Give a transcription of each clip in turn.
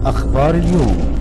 أخبار اليوم.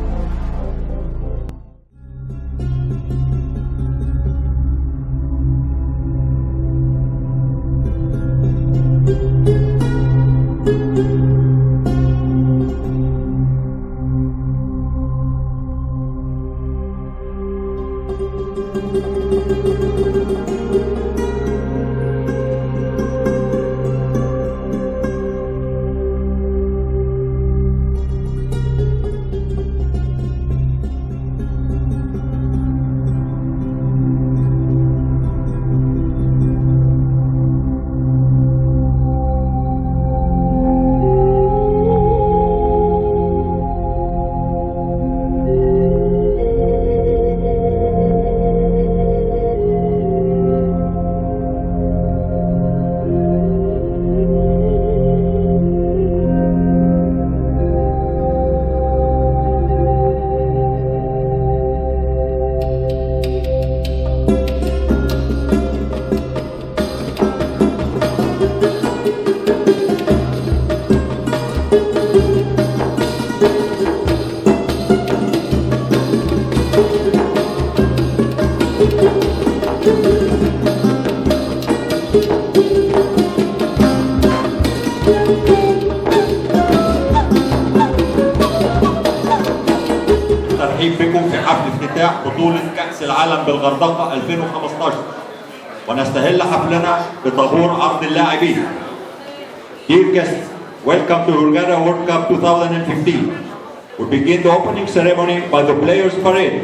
ترحيب بكم في حفل افتتاح بطولة كأس العالم بالغردقة 2015 ونستهل حفلنا بطابور عرض اللاعبين. Dear guests, welcome to Hurghada World Cup 2015. We begin the opening ceremony by the Players Parade.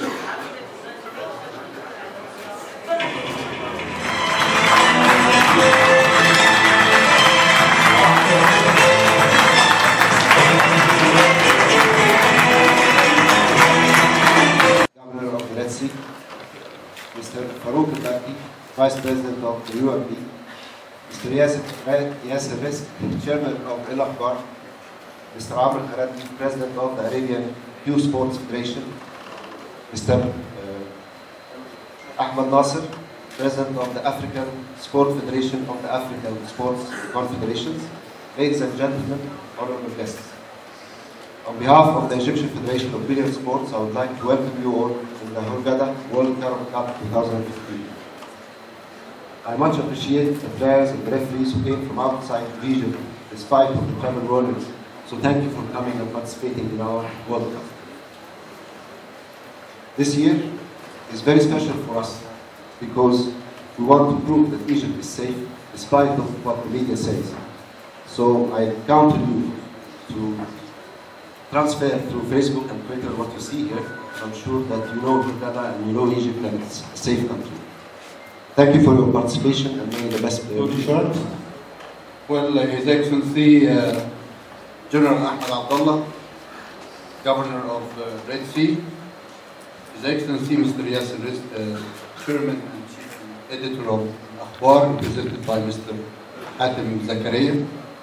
Mr. Farouk Al-Baki, Vice President of the UMB, Mr. Yasser Rizk, Chairman of El Akhbar, Mr. Amr Haradi, President of the Arabian Youth Sports Federation, Mr. Ahmed Nasser, President of the African Sport Federation of the African Sports Confederations. Ladies and gentlemen, honorable guests. On behalf of the Egyptian Federation of Billiard Sports, I would like to welcome you all in the Hurghada World Cup 2015. I much appreciate the players and the referees who came from outside the region despite of the travel warnings. So thank you for coming and participating in our World Cup. This year is very special for us because we want to prove that Egypt is safe despite of what the media says. So I count on you to transfer through Facebook and Twitter what you see here. I'm sure that you know Hurghada and you know Egypt and it's a safe country. Thank you for your participation and may the best player. Well, His Excellency General Ahmed Abdullah, Governor of Red Sea, His Excellency Mr. Yasser Rizk, Chairman and Chief Editor of Akhbar, represented by Mr. Hatem Zakaria,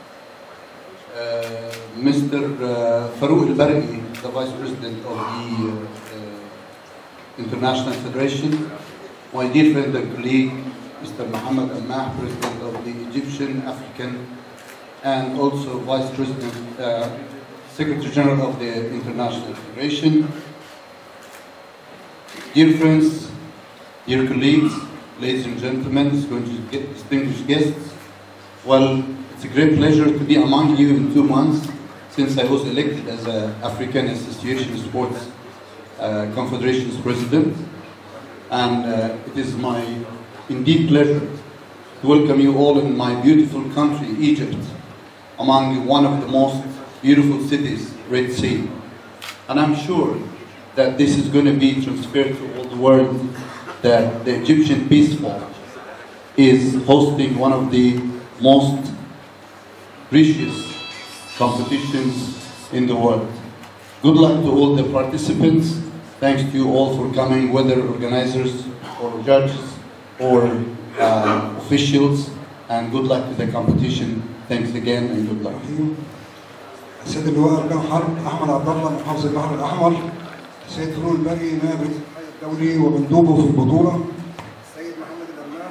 Mr. Farouk Al-Baki, the Vice President of the International Federation, my dear friend and colleague, Mr. Mohammed Al-Mah, President of the Egyptian, African, and also Vice President, Secretary General of the International Federation. Dear friends, dear colleagues, ladies and gentlemen, distinguished guests, well, it's a great pleasure to be among you in 2 months since I was elected as an African Association Sports Confederation's President. And it is my indeed pleasure to welcome you all in my beautiful country, Egypt, among one of the most beautiful cities, Red Sea. And I'm sure that this is going to be transferred to all the world, that the Egyptian Peace Corps is hosting one of the most precious competitions in the world. Good luck to all the participants. Thanks to you all for coming, whether organizers or judges or officials, and good luck to the competition. Thanks again and good luck. السيد اللواء أركان حرب أحمد عبد الله محافظ البحر الأحمر، السيد فاروق الباقي نائب رئيس الدولي ومندوبه في البطولة، السيد محمد الأملاح،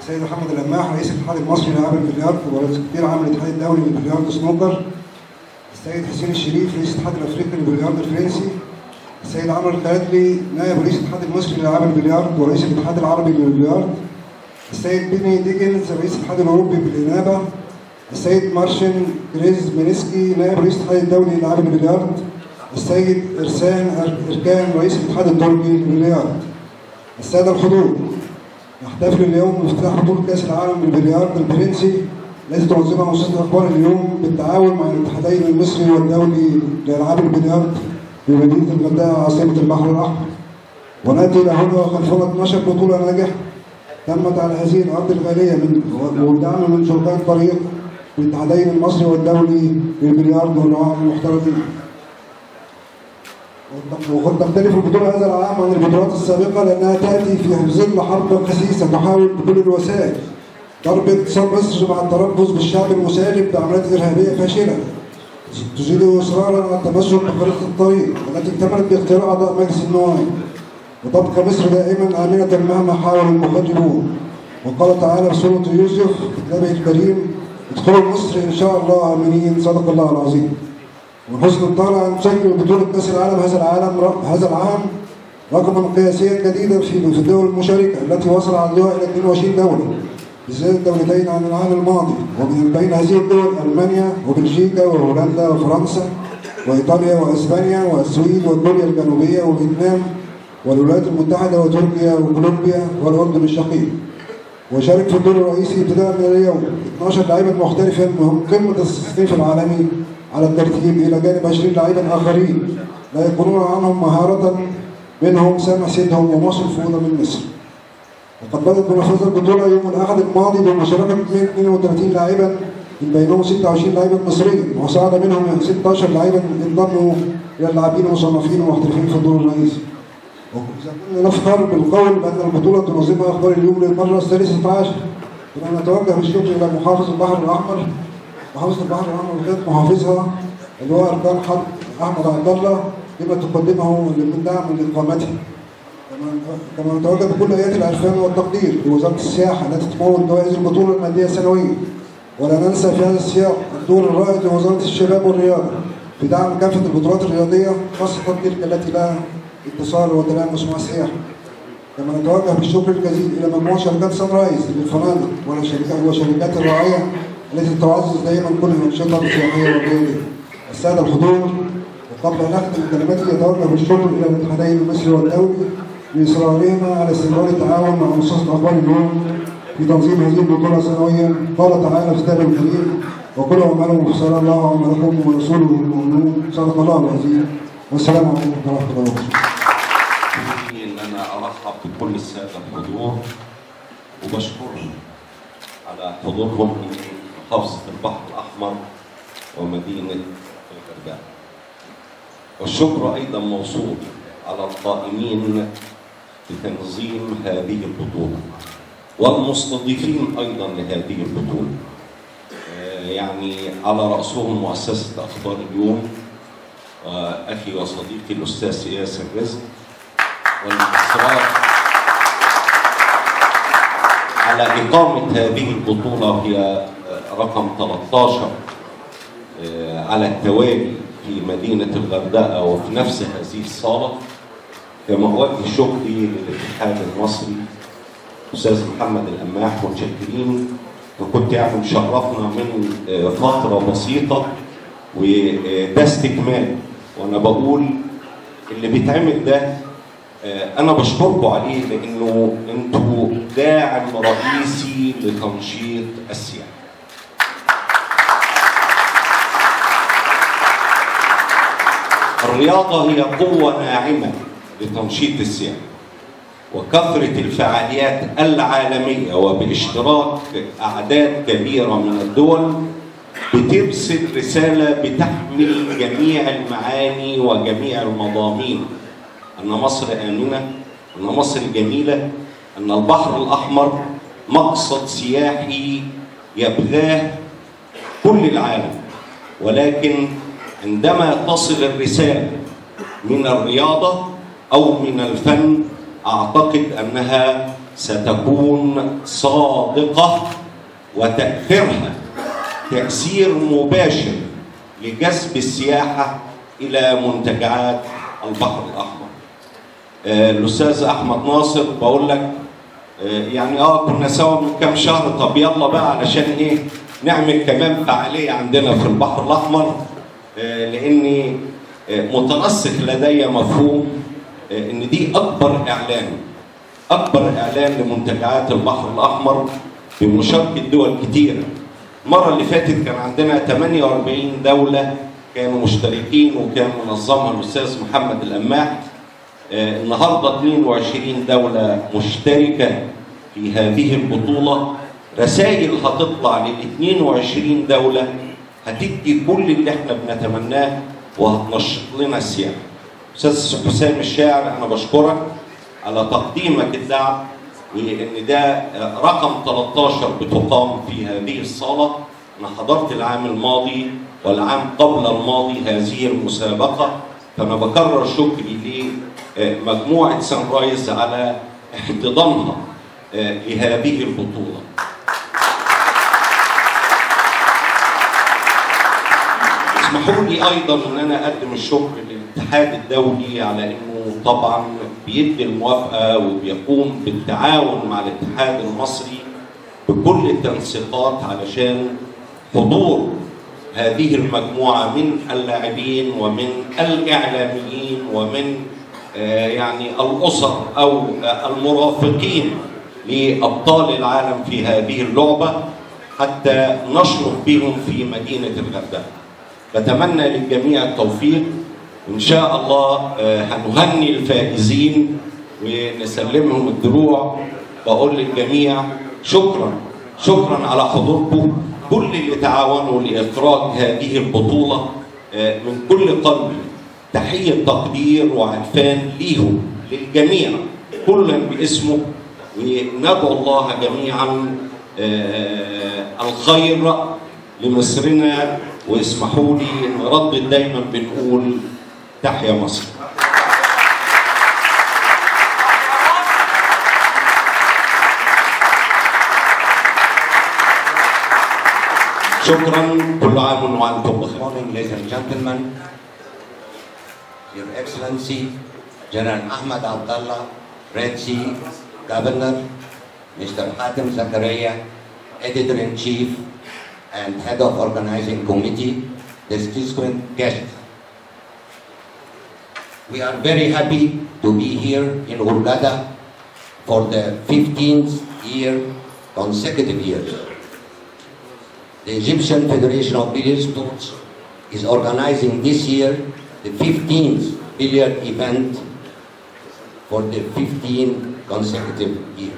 السيد محمد الأماح رئيس الاتحاد المصري لألعاب البلياردو ورئيس كتير عام الاتحاد الدولي للبلياردو سنوكر. السيد حسين الشريف رئيس الاتحاد الافريقي للبلياردو الفرنسي. السيد عمرو الخالدلي نائب رئيس الاتحاد المصري لألعاب البلياردو ورئيس الاتحاد العربي للبلياردو. السيد بيني ديجنز رئيس الاتحاد الاوروبي بالانابه. السيد مارشن جريز مينسكي نائب رئيس الاتحاد الدولي لألعاب البلياردو. السيد إركان رئيس الاتحاد التركي للبلياردو. السادة الحضور، نحتفل اليوم بافتتاح بطولة كأس العالم للبلياردو الفرنسي التي تنظمها مؤسسة أخبار اليوم بالتعاون مع الاتحادين المصري والدولي لألعاب البلياردو بمدينة الغردقة عاصمة البحر الأحمر. ونأتي إلى هنا خلفنا 12 بطولة ناجحة تمت على هذه الأرض الغالية والدعم من شركاء الطريق الاتحادين المصري والدولي للبلياردو والرعاة المحترفين. وقد تختلف البطولة هذا العام عن البطولات السابقة لأنها تأتي في ظل حرب خسيسة تحاول بكل الوسائل ضرب اقتصاد مصر مع التربص بالشعب المسالم بعمليات إرهابية فاشلة تزيد إصرارا على التمسك بخريطة الطريق التي اكتملت باختيار أعضاء مجلس النواب. وتبقى مصر دائما آمنة مهما حاول المخربون. وقال تعالى في سورة يوسف في كتابه الكريم: ادخلوا مصر إن شاء الله آمنين. صدق الله العظيم. ومن حسن الطالع أن تسجل بطولة كأس العالم هذا العام رقما قياسيا جديدا في الدول المشاركة التي وصل عددها إلى 22 دولة بزيادة دولتين عن العام الماضي. ومن بين هذه الدول ألمانيا وبلجيكا وهولندا وفرنسا وإيطاليا وأسبانيا والسويد والكوريا الجنوبية وفيتنام والولايات المتحدة وتركيا وكولومبيا والأردن الشقيق. وشارك في الدور الرئيسي ابتداء من اليوم 12 لاعبا محترفا وهم قمة التصنيف العالمي على الترتيب إلى جانب 20 لاعبا آخرين لا يكونون عنهم مهارة منهم سامح سيدهم ومصر فؤاد من مصر. وقد بدأت منافسة البطولة يوم الأحد الماضي بمشاركة 32 لاعبا من بينهم 26 لاعبا مصريا وصعد منهم 16 لاعبا انضموا إلى اللاعبين المصنفين ومحترفين في الدور الرئيسي. وإذا كنا نفخر بالقول بأن البطولة تنظمها أخبار اليوم للمرة الثالثة عشر، كنا نتوجه بالشكر إلى محافظ البحر الأحمر. محافظة البحر الأحمر كانت محافظها اللي هو أركان حرب أحمد عبد الله لما تقدمه من دعم لإقامته. كما نتوجه بكل آيات العرفان والتقدير لوزارة السياحة التي تمول جوائز البطولة المادية السنوية. ولا ننسى في هذا السياق الدور الرائد لوزارة الشباب والرياضة في دعم كافة البطولات الرياضية خاصة تلك التي لها اتصال وتلامس مع السياحة. كما نتوجه بالشكر الجزيل إلى مجموعة شركات سان رايز للفنادق وشركات الرعاية التي تعزز دائما كل الأنشطة السياحية والرياضية. السادة الحضور، وقبل أن أختم كلمتي أتوجه بالشكر إلى الاتحادين المصري والدولي لإصرارهما على استمرار التعاون مع مؤسسة أخبار اليوم في تنظيم هذه البطولة سنويا. قال تعالى في كتابه الكريم: وكلوا اعملوا فسال الله عملكم ورسوله المؤمنون. صدق الله العظيم. والسلام عليكم ورحمة الله وبركاته. إن أنا أرحب بكل السادة الحضور وبشكرهم على حضورهم في محافظة البحر الأحمر ومدينة الغردقة. والشكر أيضا موصول على القائمين بتنظيم هذه البطولة والمستضيفين أيضا لهذه البطولة، يعني على رأسهم مؤسسة أخبار اليوم أخي وصديقي الأستاذ ياسر رزق، والإصرار على إقامة هذه البطولة وهي رقم 13 على التوالي في مدينة الغردقة وفي نفس هذه الصالة. كما أوجه شكري للاتحاد المصري أستاذ محمد الأماح، متشكرين. وكنت يعني مشرفنا من فترة بسيطة وده استكمال. وأنا بقول اللي بيتعمل ده أنا بشكركم عليه لأنه أنتوا داعم رئيسي لتنشيط السياحة. الرياضة هي قوة ناعمة لتنشيط السياحة، وكثرة الفعاليات العالمية وباشتراك أعداد كبيرة من الدول بترسل رسالة بتحمل جميع المعاني وجميع المضامين: أن مصر آمنة، أن مصر جميلة، أن البحر الأحمر مقصد سياحي يبغاه كل العالم. ولكن عندما تصل الرسالة من الرياضة أو من الفن أعتقد أنها ستكون صادقة وتأثيرها تأثير مباشر لجذب السياحة إلى منتجعات البحر الأحمر. الأستاذ أحمد ناصر بقول لك يعني كنا سوا من كام شهر، طب يلا بقى علشان إيه نعمل كمان فعالية عندنا في البحر الأحمر، لأني مترسخ لدي مفهوم إن دي أكبر إعلان لمنتجعات البحر الأحمر بمشاركة دول كتيرة. المرة اللي فاتت كان عندنا 48 دولة كانوا مشتركين وكان منظمها الأستاذ محمد القماح. النهارده 22 دولة مشتركة في هذه البطولة. رسائل هتطلع لل 22 دولة هتدي كل اللي احنا بنتمناه وهتنشط لنا السياحة. أستاذ حسام الشاعر، أنا بشكرك على تقديمك الدعم، وإن ده رقم 13 بتقام في هذه الصالة. أنا حضرت العام الماضي والعام قبل الماضي هذه المسابقة، فأنا بكرر شكري لمجموعة سان رايز على احتضانها لهذه البطولة. اسمحوا لي أيضا أن أنا أقدم الشكر للاتحاد الدولي على أنه طبعا بيدي الموافقة وبيقوم بالتعاون مع الاتحاد المصري بكل التنسيقات علشان حضور هذه المجموعة من اللاعبين ومن الإعلاميين ومن يعني الأسر أو المرافقين لأبطال العالم في هذه اللعبة حتى نشرف بهم في مدينة الغردقة. بتمنى للجميع التوفيق، وإن شاء الله هنهني الفائزين ونسلمهم الدروع. بقول للجميع شكرا على حضوركم، كل اللي تعاونوا لإخراج هذه البطولة من كل قلبي تحية تقدير وعرفان ليهم للجميع كلا باسمه، وندعو الله جميعا الخير لمصرنا. واسمحوا لي نردد دايما بنقول تحيا مصر. شكرا، كل عام وانتم بخير. Good morning, ladies and gentlemen. Your Excellency, General Ahmed Abdallah, Red Sea Governor, Mr. Hatem Zakaria, Editor-in-Chief and Head of Organizing Committee, distinguished guests. We are very happy to be here in Hurghada for the 15th year, consecutive years. The Egyptian Federation of Billiard Sports is organizing this year the 15th billiard event for the 15th consecutive year.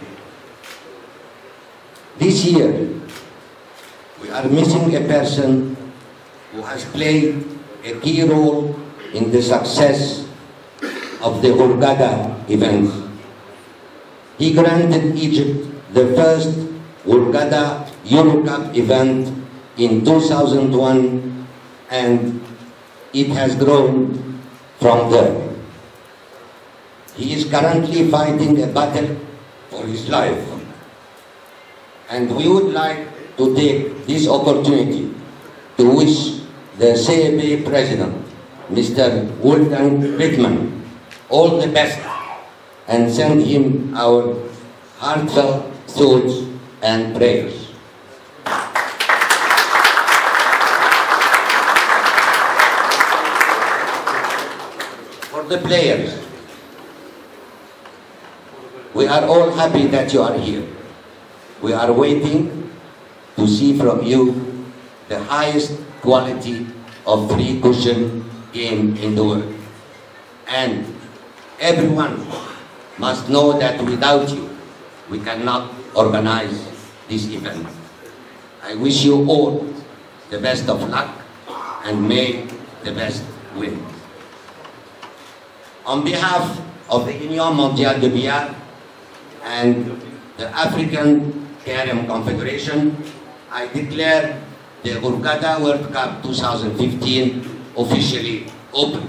This year, we are missing a person who has played a key role in the success of the Hurghada event. He granted Egypt the first Hurghada Euro Cup event in 2001, and it has grown from there. He is currently fighting a battle for his life, and we would like to take this opportunity to wish the CAB President, Mr. Wolfgang Wittmann, all the best and send him our heartfelt thoughts and prayers. For the players, we are all happy that you are here. We are waiting to see from you the highest quality of free cushion game in the world. And everyone must know that without you, we cannot organize this event. I wish you all the best of luck and may the best win. On behalf of the Union Mondiale de Billard and the African KRM Confederation, I declare the Hurghada World Cup 2015 officially open.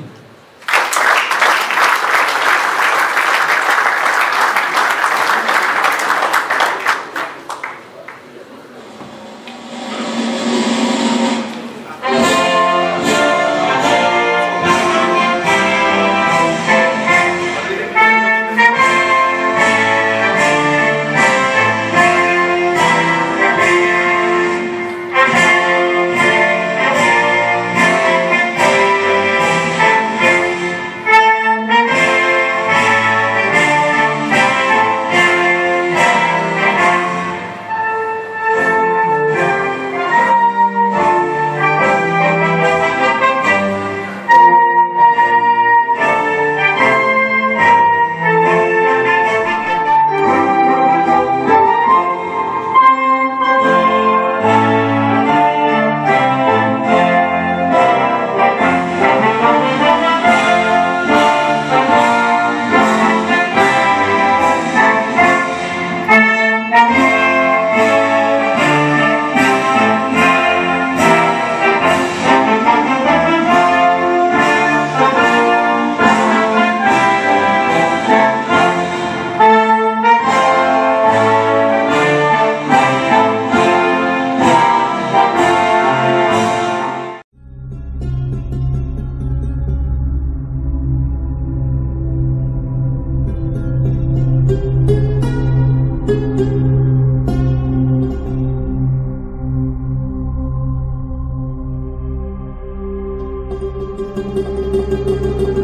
العالم.